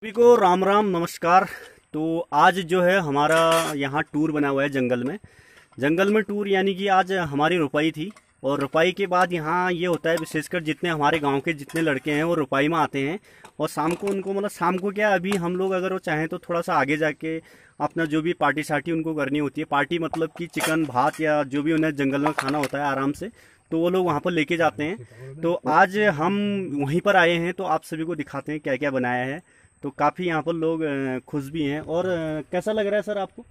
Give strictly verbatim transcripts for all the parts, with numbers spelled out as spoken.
सभी को राम राम नमस्कार। तो आज जो है हमारा यहाँ टूर बना हुआ है जंगल में। जंगल में टूर यानी कि आज हमारी रुपाई थी और रुपाई के बाद यहाँ ये होता है विशेषकर जितने हमारे गांव के जितने लड़के हैं वो रुपाई में आते हैं और शाम को उनको मतलब शाम को क्या अभी हम लोग अगर वो चाहें तो थोड़ा सा आगे जाके अपना जो भी पार्टी सार्टी उनको करनी होती है, पार्टी मतलब कि चिकन भात या जो भी उन्हें जंगल में खाना होता है आराम से, तो वो लोग वहाँ पर लेके जाते हैं। तो आज हम वहीं पर आए हैं तो आप सभी को दिखाते हैं क्या क्या बनाया है। तो काफ़ी यहाँ पर लोग खुश भी हैं। और कैसा लग रहा है सर आपको?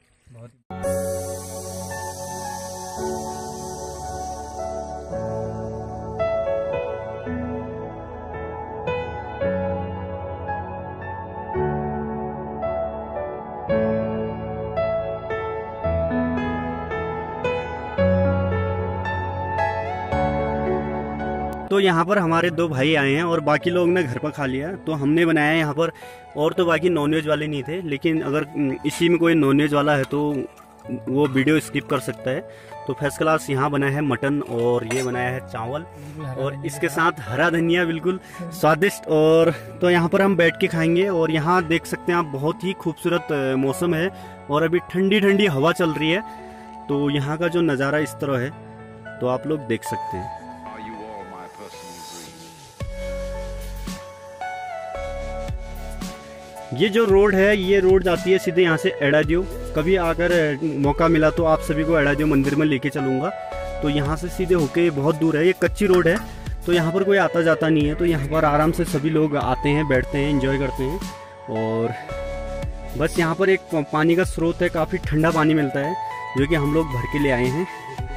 तो यहाँ पर हमारे दो भाई आए हैं और बाकी लोग ने घर पर खा लिया, तो हमने बनाया है यहाँ पर। और तो बाकी नॉनवेज वाले नहीं थे, लेकिन अगर इसी में कोई नॉनवेज वाला है तो वो वीडियो स्किप कर सकता है। तो फर्स्ट क्लास यहाँ बना है मटन और ये बनाया है चावल और इसके साथ हरा धनिया, बिल्कुल स्वादिष्ट। और तो यहाँ पर हम बैठ के खाएंगे और यहाँ देख सकते हैं आप बहुत ही खूबसूरत मौसम है और अभी ठंडी ठंडी हवा चल रही है। तो यहाँ का जो नज़ारा इस तरह है तो आप लोग देख सकते हैं। ये जो रोड है ये रोड जाती है सीधे यहाँ से एड़ादियो। कभी अगर मौका मिला तो आप सभी को एड़ादियो मंदिर में लेके चलूँगा। तो यहाँ से सीधे होके बहुत दूर है, ये कच्ची रोड है तो यहाँ पर कोई आता जाता नहीं है। तो यहाँ पर आराम से सभी लोग आते हैं, बैठते हैं, एंजॉय करते हैं। और बस यहाँ पर एक पानी का स्रोत है, काफ़ी ठंडा पानी मिलता है जो कि हम लोग भर के ले आए हैं।